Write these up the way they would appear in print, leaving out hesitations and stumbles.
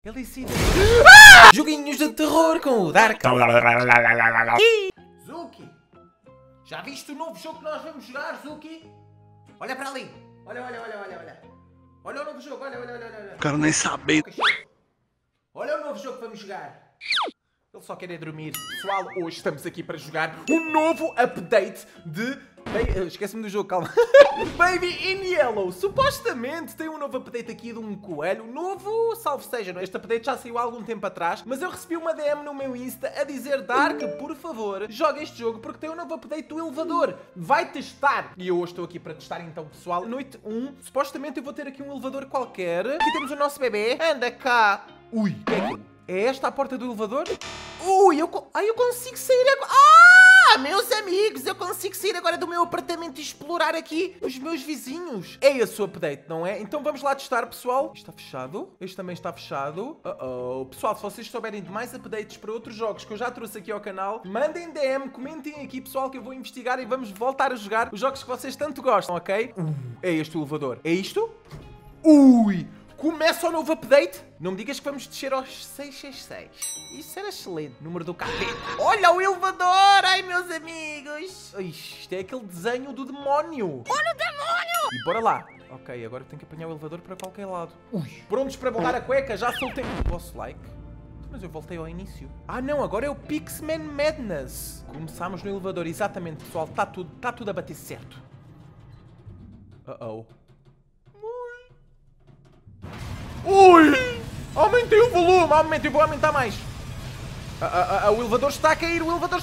Ele decide. Joguinhos de terror com o Dark. Zuki, já viste o novo jogo que nós vamos jogar, Zuki? Olha para ali. Olha. Olha o novo jogo, olha. Quero nem saber. Olha o novo jogo que vamos jogar. Ele só quer é dormir. Pessoal, hoje estamos aqui para jogar um novo update de... Esquece-me do jogo, calma. Baby in Yellow. Supostamente tem um novo update aqui de um coelho. Novo, salve seja, não? Este update já saiu há algum tempo atrás. Mas eu recebi uma DM no meu Insta a dizer: Dark, por favor, joga este jogo porque tem um novo update do elevador. Vai testar. E eu hoje estou aqui para testar então, pessoal. Noite 1. Supostamente eu vou ter aqui um elevador qualquer. Aqui temos o nosso bebê. Anda cá. Ui, o que é aquilo? É esta a porta do elevador? Ui, eu consigo sair agora. Meus amigos, eu consigo sair agora do meu apartamento e explorar aqui os meus vizinhos. É esse o update, não é? Então vamos lá testar, pessoal. Está fechado. Este também está fechado. Pessoal, se vocês souberem de mais updates para outros jogos que eu já trouxe aqui ao canal, mandem DM, comentem aqui, pessoal, que eu vou investigar e vamos voltar a jogar os jogos que vocês tanto gostam, ok? É este o elevador. É isto? Ui! Começa o novo update. Não me digas que vamos descer aos 666. Isso era excelente. Número do capeta. Olha o elevador. Ai, meus amigos. Isto é aquele desenho do demónio. Olha o demónio. E bora lá. Ok, agora tenho que apanhar o elevador para qualquer lado. Ui. Prontos para voltar a cueca? Já soltei o vosso like. Mas eu voltei ao início. Ah, não. Agora é o Pixman Madness. Começámos no elevador. Exatamente, pessoal. Está tudo a bater certo. Ui! Aumentei o volume, eu vou aumentar mais. O elevador está a cair,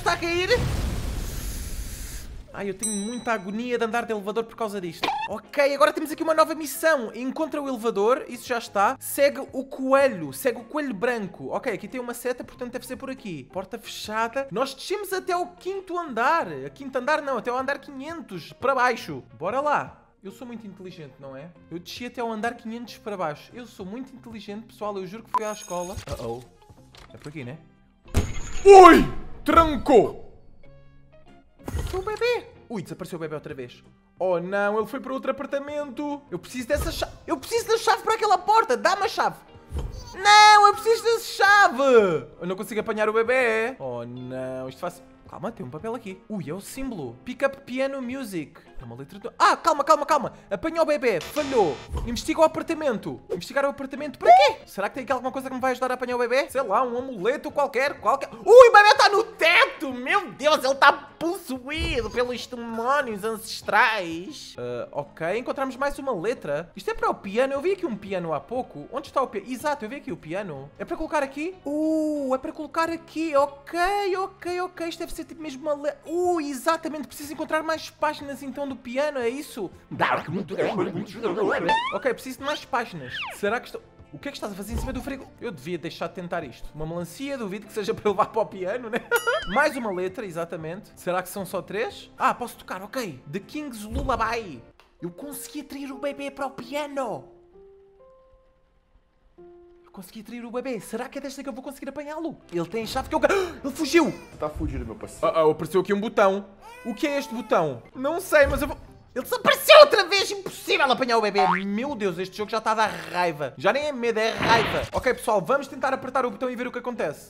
Ai, eu tenho muita agonia de andar de elevador por causa disto. Ok, agora temos aqui uma nova missão. Encontra o elevador, isso já está. Segue o coelho branco. Ok, aqui tem uma seta, portanto deve ser por aqui. Porta fechada. Nós descemos até o quinto andar. Quinto andar não, até o andar 500 para baixo. Bora lá. Eu sou muito inteligente, não é? Eu desci até ao andar 500 para baixo. Eu sou muito inteligente, pessoal. Eu juro que fui à escola. É por aqui, né? Ui! Trancou! O bebê! Ui, desapareceu o bebê outra vez. Oh, não. Ele foi para outro apartamento. Eu preciso dessa chave. Eu preciso da chave para aquela porta. Dá-me a chave. Não, eu preciso dessa chave. Eu não consigo apanhar o bebê. Oh, não. Isto faz... Calma, tem um papel aqui. Ui, é o símbolo. Pick up piano music. É uma letra... calma. Apanha o bebê. Falhou. Investiga o apartamento. Investigar o apartamento para quê? Será que tem aqui alguma coisa que me vai ajudar a apanhar o bebê? Sei lá, um amuleto qualquer. Ui, o bebê está no teto. Meu Deus, ele está possuído pelos demónios ancestrais. Ok, encontramos mais uma letra. Isto é para o piano. Eu vi aqui um piano há pouco. Onde está o piano? Exato, eu vi aqui o piano. É para colocar aqui? É para colocar aqui. Ok. Isto deve ser tipo mesmo uma letra. Exatamente. Preciso encontrar mais páginas então do piano, é isso? Ok, preciso de mais páginas. Será que estou... O que é que estás a fazer em cima do frigo? Eu devia deixar de tentar isto. Uma melancia, duvido que seja para levar para o piano, né? Mais uma letra, exatamente. Será que são só 3? Posso tocar, ok. The King's Lullaby. Eu consegui atrair o bebê para o piano. Consegui atrair o bebê. Será que é desta que eu vou conseguir apanhá-lo? Ele tem a chave que eu... Ele fugiu! Tá fugindo, meu parceiro. Apareceu aqui um botão. O que é este botão? Não sei, mas eu vou... Ele desapareceu outra vez! Impossível apanhar o bebê! Meu Deus, este jogo já está a dar raiva. Já nem é medo, é raiva. Ok, pessoal, vamos tentar apertar o botão e ver o que acontece.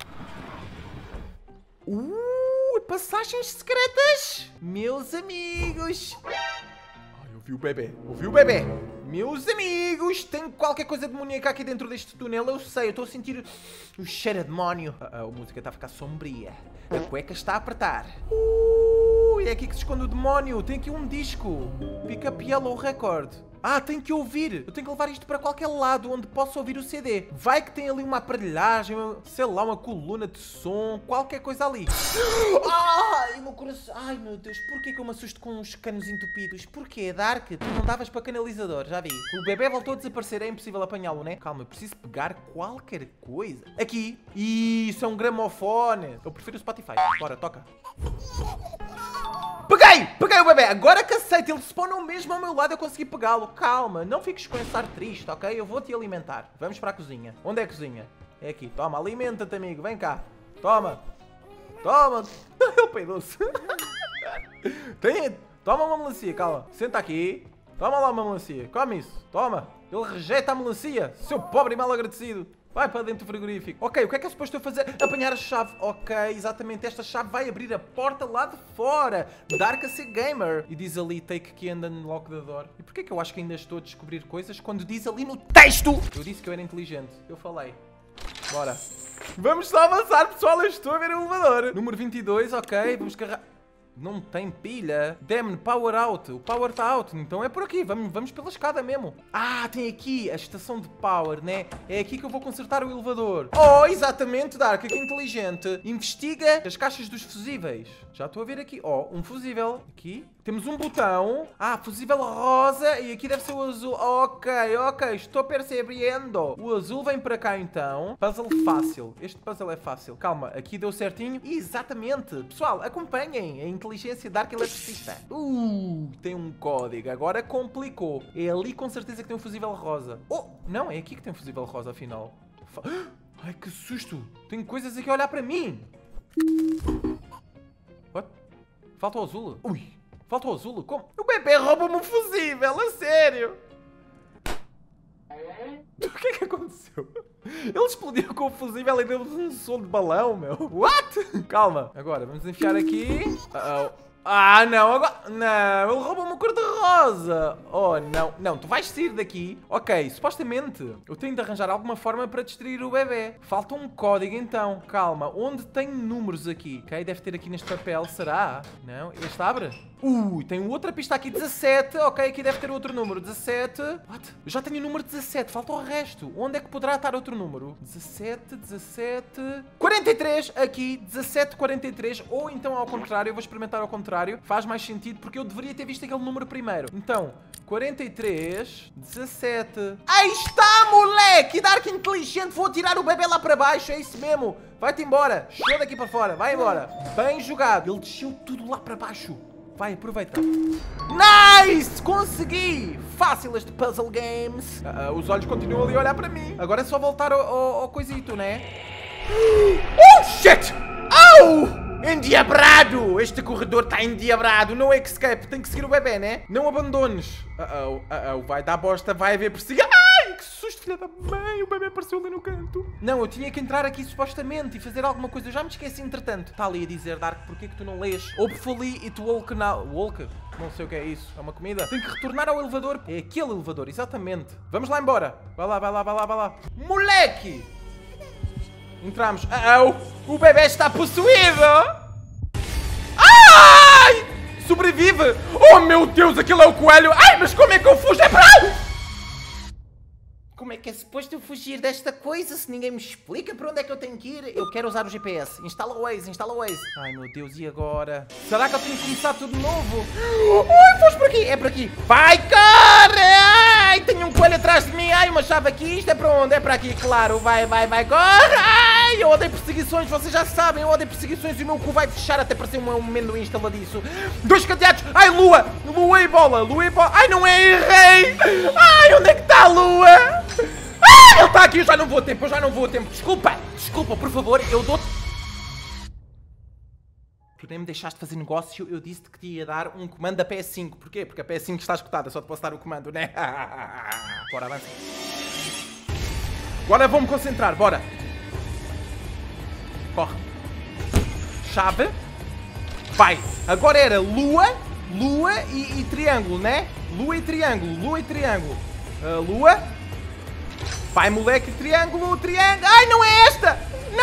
Passagens secretas! Meus amigos! Ouvi o bebê. Meus amigos, tem qualquer coisa demoníaca aqui dentro deste túnel. Eu sei, eu estou a sentir o cheiro a demónio. A música está a ficar sombria. A cueca está a apertar. É aqui que se esconde o demónio. Tem aqui um disco. Pick up Yellow Record. Tenho que ouvir. Eu tenho que levar isto para qualquer lado onde possa ouvir o CD. Vai que tem ali uma aparelhagem, sei lá, uma coluna de som, qualquer coisa ali. Ai, meu coração. Ai, meu Deus, porquê que eu me assusto com os canos entupidos? Porquê, Dark? Tu não davas para canalizador, já vi. O bebê voltou a desaparecer, é impossível apanhá-lo, né? Calma, eu preciso pegar qualquer coisa. Aqui. Isso é um gramofone. Eu prefiro o Spotify. Bora, toca. Peguei o bebê. Agora que aceito, ele spawnou mesmo ao meu lado, eu consegui pegá-lo. Calma, não fiques com esse ar triste, ok? Eu vou te alimentar. Vamos para a cozinha. Onde é a cozinha? É aqui. Toma, alimenta-te, amigo. Vem cá. Toma. Ele peidou-se. Toma uma melancia, calma. Senta aqui. Toma lá uma melancia. Come isso. Toma. Ele rejeita a melancia. Seu pobre e mal agradecido. Vai para dentro do frigorífico. Ok, o que é suposto eu fazer? Apanhar a chave. Ok, exatamente. Esta chave vai abrir a porta lá de fora. Darkacy Gamer. E diz ali, take key and unlock the door. E porquê que eu acho que ainda estou a descobrir coisas quando diz ali no texto? Eu disse que eu era inteligente. Eu falei. Bora. Vamos só avançar, pessoal. Eu estou a ver o elevador. Número 22, ok. Vamos carregar. Não tem pilha. Damn, power out. O power está out. Então é por aqui. Vamos pela escada mesmo. Ah, tem aqui a estação de power, né? É aqui que eu vou consertar o elevador. Oh, exatamente, Dark. Que inteligente. Investiga as caixas dos fusíveis. Já estou a ver aqui. Oh, um fusível. Aqui. Temos um botão. Ah, fusível rosa. E aqui deve ser o azul. Ok. Estou percebendo. O azul vem para cá então. Puzzle fácil. Este puzzle é fácil. Calma. Aqui deu certinho. Exatamente. Pessoal, acompanhem a inteligência Dark Eletricista. Tem um código. Agora complicou. É ali com certeza que tem um fusível rosa. Oh, não. É aqui que tem um fusível rosa afinal. Ai, que susto. Tem coisas aqui a olhar para mim. What? Falta o azul. Ui. Falta o azul? Como? O bebê roubou-me um fusível, a sério! O que é que aconteceu? Ele explodiu com o fusível e deu-nos um som de balão, meu. What? Calma. Agora, vamos enfiar aqui. Ah, não, agora... Não, ele roubou uma cor-de-rosa. Oh, não. Não, tu vais sair daqui. Ok, supostamente eu tenho de arranjar alguma forma para distrair o bebê. Falta um código, então. Calma, onde tem números aqui? Ok, deve ter aqui neste papel, será? Não, este abre? Tem outra pista aqui, 17. Ok, aqui deve ter outro número, 17. What? Eu já tenho o número 17, falta o resto. Onde é que poderá estar outro número? 17, 43, aqui, 17, 43. Ou então ao contrário, eu vou experimentar ao contrário. Faz mais sentido, porque eu deveria ter visto aquele número primeiro. Então, 43, 17. Aí está, moleque! Dark inteligente, vou tirar o bebê lá para baixo, é isso mesmo. Vai-te embora, chegou daqui para fora, vai embora. Bem jogado, ele desceu tudo lá para baixo. Vai, aproveita. Nice! Consegui! Fácil este puzzle games. Os olhos continuam ali a olhar para mim. Agora é só voltar ao coisito, né? Oh, shit! Au! Endiabrado! Este corredor está endiabrado. No escape. Tem que seguir o bebê, né? Não abandones. Vai dar bosta. Vai haver perseguição. Ai, que susto, filha da mãe. O bebê apareceu ali no canto. Não, eu tinha que entrar aqui supostamente e fazer alguma coisa. Eu já me esqueci, entretanto. Está ali a dizer, Dark, porquê que tu não lês? Hopefully it walk now. Walk? Não sei o que é isso. É uma comida? Tem que retornar ao elevador. É aquele elevador, exatamente. Vamos lá embora. Vai lá. Moleque! Entramos. O bebê está possuído! Ai! Sobrevive! Oh meu Deus, aquilo é o coelho! Ai, mas como é que eu fujo? É para... Como é que é suposto eu fugir desta coisa se ninguém me explica para onde é que eu tenho que ir? Eu quero usar o GPS. Instala o Waze. Ai meu Deus, e agora? Será que eu tenho que começar tudo de novo? Ai, foste por aqui. É por aqui. Vai, corre! Ai, tenho um coelho atrás de mim. Ai, uma chave aqui. Isto é para onde? É para aqui, claro. Vai, corre! Ai, eu odeio perseguições. Vocês já sabem, eu odeio perseguições e o meu cu vai fechar até parecer um amendoim instaladiço. 2 cadeados. Ai, lua e bola. Ai, não é, errei. Ai, onde é que está a lua? Ah, ele está aqui, eu já não vou a tempo, Desculpa, por favor, eu dou-te... Tu nem me deixaste fazer negócio, eu disse-te que te ia dar um comando da PS5. Porquê? Porque a PS5 está escutada, só te posso dar o comando, né? Bora, avança. Agora vou-me concentrar, bora. Corre. Chave. Vai. Agora era lua e triângulo, né? Lua e triângulo. Lua. Vai, moleque, triângulo. Ai, não é esta!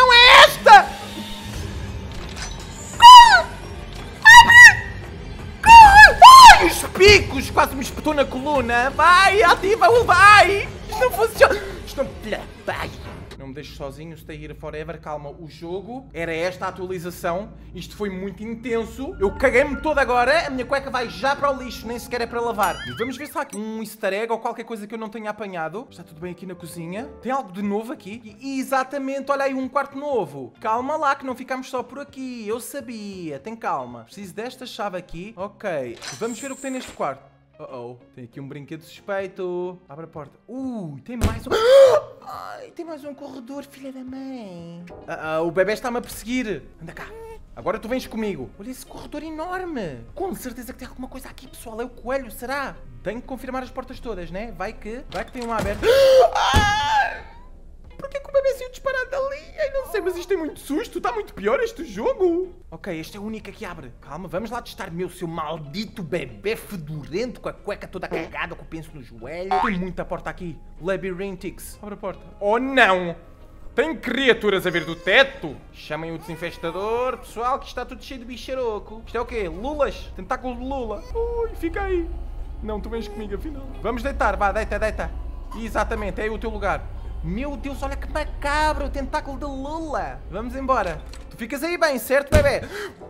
Ai, os picos! Quase me espetou na coluna. Vai, ativa o vai! Isto não funciona. Vai. Não me deixes sozinho, stay here forever. Calma, o jogo era esta a atualização. Isto foi muito intenso. Eu caguei-me todo agora. A minha cueca vai já para o lixo, nem sequer é para lavar. E vamos ver se há aqui um easter egg ou qualquer coisa que eu não tenha apanhado. Está tudo bem aqui na cozinha. Tem algo de novo aqui? E exatamente, olha aí, um quarto novo. Calma lá, que não ficamos só por aqui. Eu sabia. Tem calma. Preciso desta chave aqui. Ok. Vamos ver o que tem neste quarto. Tem aqui um brinquedo suspeito. Abre a porta. Tem mais um... Ai, tem mais um corredor, filha da mãe. O bebê está-me a perseguir. Anda cá. Agora tu vens comigo. Olha esse corredor enorme. Com certeza que tem alguma coisa aqui, pessoal. É o coelho, será? Tenho que confirmar as portas todas, né? Vai que tem uma aberta. Porquê que o bebê ser disparado dali. Ai, não sei, mas isto tem muito susto. Está muito pior este jogo. Ok, este é o único que abre. Calma, vamos lá testar. Meu, seu maldito bebê fedorento, com a cueca toda cagada, com o penso no joelho. Tem muita porta aqui. Labyrinthix. Abre a porta. Oh, não! Tem criaturas a vir do teto. Chamem o desinfestador. Pessoal, que está tudo cheio de bicharoco. Isto é o quê? Lulas? Tentáculo de lula. Ui, fica aí. Não, tu vens comigo, afinal. Vamos deitar, vá, deita. Exatamente, é aí o teu lugar. Meu Deus, olha que macabro, o tentáculo de lula. Vamos embora. Tu ficas aí bem, certo, bebê?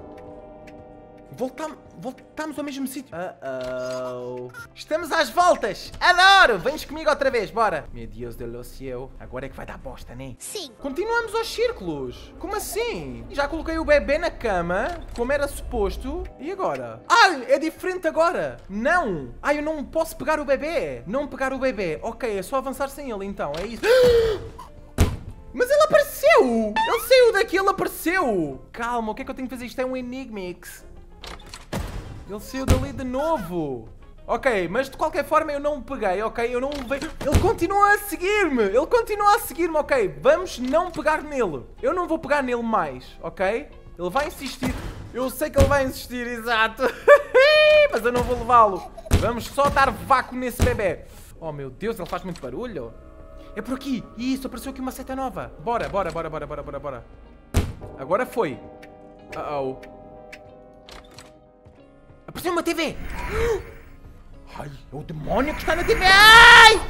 Voltamos ao mesmo sítio. Estamos às voltas. Adoro. Vens comigo outra vez, bora. Meu Deus do céu. Agora é que vai dar bosta, né? Sim. Continuamos aos círculos. Como assim? Já coloquei o bebê na cama, como era suposto. E agora? Ai, é diferente agora. Não. Ai, eu não posso pegar o bebê. Não pegar o bebê. Ok, é só avançar sem ele, então. É isso. Mas ele apareceu. Ele saiu daqui, ele apareceu. Calma, o que é que eu tenho que fazer? Isto é um Enigmix. Ele saiu dali de novo. Ok, mas de qualquer forma eu não o peguei, ok? Eu não o vejo. Ele continua a seguir-me. Ok? Vamos não pegar nele. Eu não vou pegar nele mais, ok? Ele vai insistir. Eu sei que ele vai insistir, exato. Mas eu não vou levá-lo. Vamos só dar vácuo nesse bebê. Oh meu Deus, ele faz muito barulho. É por aqui. Isso, apareceu aqui uma seta nova. Bora. Agora foi. Apareceu uma TV! Ai, é o demónio que está na TV! Ai!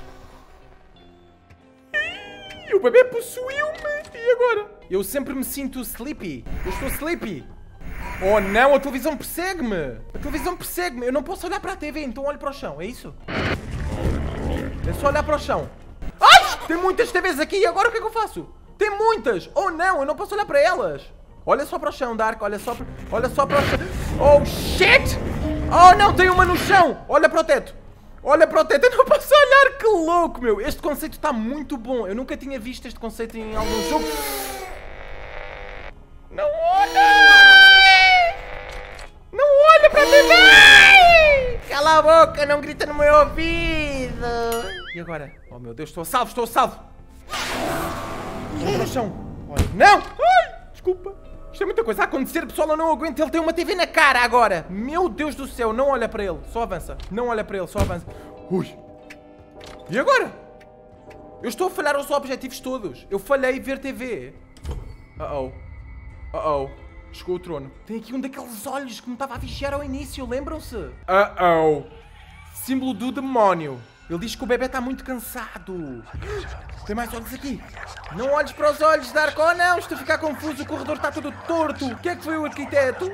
O bebê possuiu-me! E agora? Eu sempre me sinto sleepy. Eu estou sleepy. Oh não, a televisão persegue-me! Eu não posso olhar para a TV, então olho para o chão, é isso? É só olhar para o chão. Ai! Tem muitas TVs aqui, e agora o que é que eu faço? Tem muitas! Oh não, eu não posso olhar para elas! Olha só para o chão, Dark, olha só para o chão. Oh, shit! Oh, não, tem uma no chão! Olha para o teto, eu não posso olhar, que louco, meu! Este conceito está muito bom, eu nunca tinha visto este conceito em algum jogo. Não olha para a TV! Cala a boca, não grita no meu ouvido! E agora? Oh, meu Deus, estou a salvo! Olha para o chão! Olha, não! Ai, desculpa! Isto é muita coisa a acontecer, pessoal, eu não aguento. Ele tem uma TV na cara agora. Meu Deus do céu, não olha para ele, só avança. Não olha para ele, só avança. Ui. E agora? Eu estou a falhar os objetivos todos. Eu falhei ver TV. Chegou o trono. Tem aqui um daqueles olhos que me estava a vigiar ao início, lembram-se? Símbolo do demónio. Ele diz que o bebê está muito cansado. Tem mais olhos aqui. Não olhes para os olhos, Dark. Oh não, estou a ficar confuso. O corredor está todo torto. O que é que foi o arquiteto?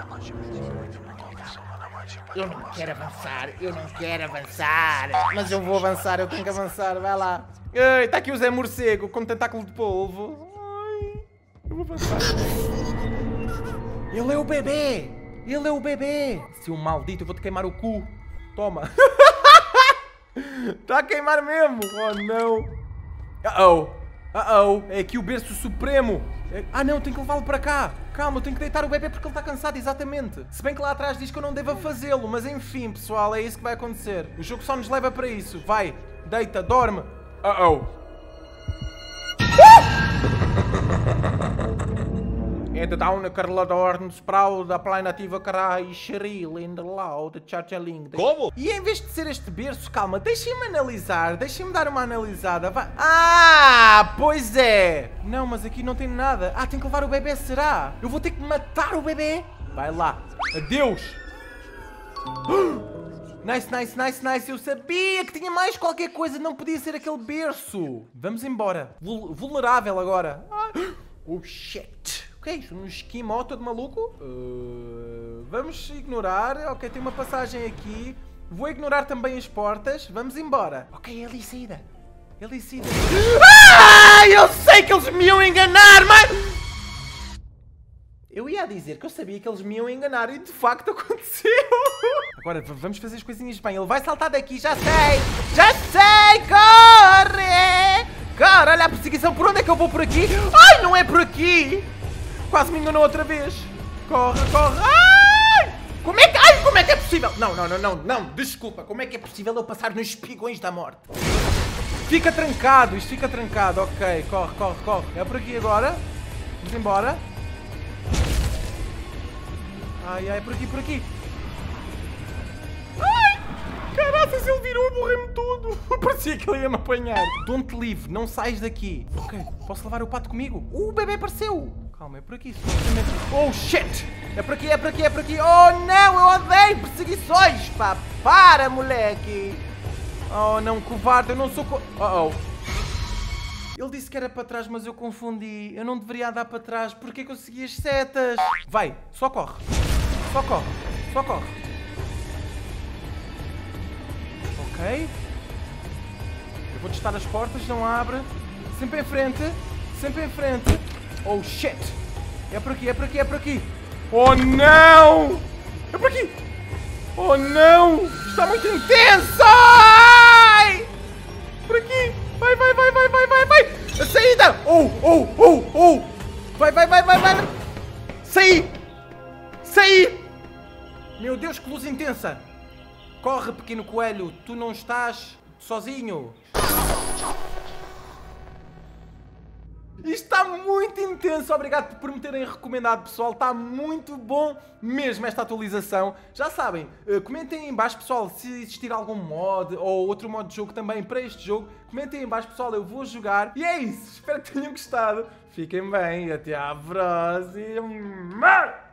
Eu não quero avançar. Mas eu vou avançar, eu tenho que avançar. Vai lá. Ei, está aqui o Zé Morcego com tentáculo de polvo. Ai, eu vou avançar. Ele é o bebê. Seu maldito, eu vou-te queimar o cu. Toma. Está a queimar mesmo. Oh não. É aqui o berço supremo. Ah não, tenho que levá-lo para cá. Calma, eu tenho que deitar o bebê porque ele está cansado, exatamente. Se bem que lá atrás diz que eu não devo fazê-lo. Mas enfim, pessoal, é isso que vai acontecer. O jogo só nos leva para isso. Vai, deita, dorme. É de Down Carladorn, Sprout, da Planativa Carai, Cheryl, in the Loud, Chachaling. Como? E em vez de ser este berço, calma, deixem-me analisar, deixem-me dar uma analisada. Vai. Ah, pois é! Não, mas aqui não tem nada. Ah, tenho que levar o bebê, será? Eu vou ter que matar o bebê? Vai lá. Adeus! Nice. Eu sabia que tinha mais qualquer coisa, não podia ser aquele berço. Vamos embora. Vulnerável agora. Oh, shit. O que é isto? Um esquimó todo maluco? Vamos ignorar. Ok, tem uma passagem aqui. Vou ignorar também as portas. Vamos embora. Ok, é ali saída. Ah, eu sei que eles me iam enganar, mas... Eu ia dizer que eu sabia que eles me iam enganar e de facto aconteceu. Agora vamos fazer as coisinhas bem. Ele vai saltar daqui, já sei. Corre! Olha a perseguição. Por onde é que eu vou? Por aqui? Ai, não é por aqui. Quase me enganou outra vez. Corre. Ai! Como é que é possível? Não. Desculpa. Como é que é possível eu passar nos espigões da morte? Fica trancado, isto fica trancado. Ok, corre, corre, corre. É por aqui agora. Vamos embora. Ai, ai, por aqui, por aqui. Ai! Caraças, ele virou, morreu-me tudo. Parecia que ele ia me apanhar. Don't leave, não sais daqui. Ok, posso levar o pato comigo? O bebê apareceu. Calma, é por aqui. Oh, shit! É por aqui, é por aqui, é por aqui. Oh, não, eu odeio perseguições, pá. Para, moleque. Oh, não, covarde, eu não sou oh. Ele disse que era para trás, mas eu confundi. Eu não deveria andar para trás. Porquê que eu segui as setas? Vai, só corre. Só corre, só corre. Ok. Eu vou testar as portas, não abre. Sempre em frente, sempre em frente. Oh, shit. É por aqui, é por aqui, é por aqui. Oh, não! É por aqui. Oh, não! Está muito intenso! Ai! Por aqui. Vai, vai, vai, vai, vai, vai, vai. A saída. Oh. Vai, vai, vai, vai, vai. Saí. Saí. Meu Deus, que luz intensa. Corre, pequeno coelho. Tu não estás sozinho. Isto está muito intenso, obrigado por me terem recomendado, pessoal. Está muito bom mesmo esta atualização. Já sabem, comentem aí em baixo, pessoal, se existir algum mod ou outro modo de jogo também para este jogo. Comentem aí em baixo, pessoal, eu vou jogar. E é isso, espero que tenham gostado. Fiquem bem e até à próxima.